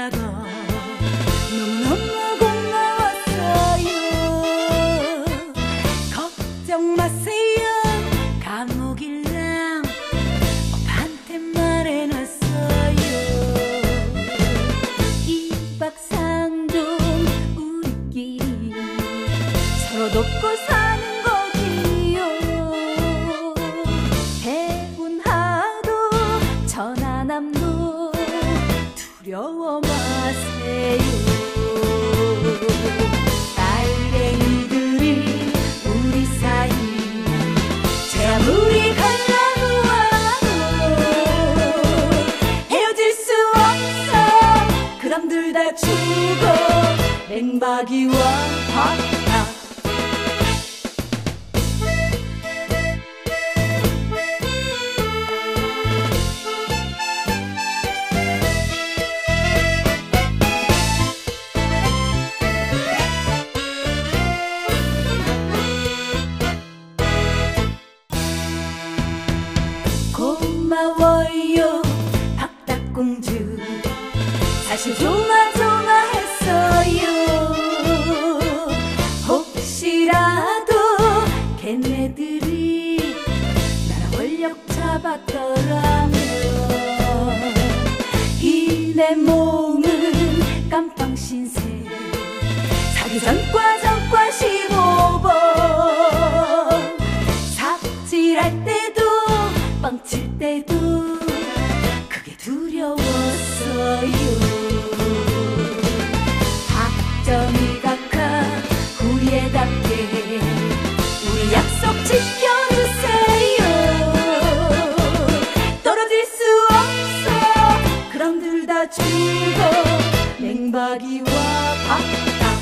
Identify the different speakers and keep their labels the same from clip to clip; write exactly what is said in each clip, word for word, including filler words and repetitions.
Speaker 1: 만나고 너무너무 고마웠어요. 걱정 마세요, 감옥일랑 오빠한테 말해놨어요. 이박 삼동 우리끼리 서로 돕고 사는 거지요. 해운하도 전하남도 두려워 마세요. 딸랭이들이 우리 사이 제 아무리 갈라놓아도 헤어질 수 없어. 그람들 다 죽어 맹박이와 박타. 고마워요 박닭공주, 사실 조마조마했어요. 혹시라도 걔네들이 나라 권력 잡았더라면 이 내 몸은 깜빵신세, 사기 전과 전과 십오 번, 삽질할 때도 뻥칠 때도 그게 두려웠어요. 박정희 각하 후예답게 우리 약속 지켜주세요. 떨어질 수 없어. 그럼들 다 죽어 맹박이와 박타.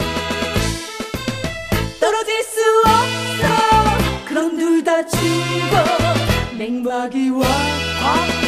Speaker 1: 떨어질 수 없어. 그럼들 다 죽어 맹박이와 박타.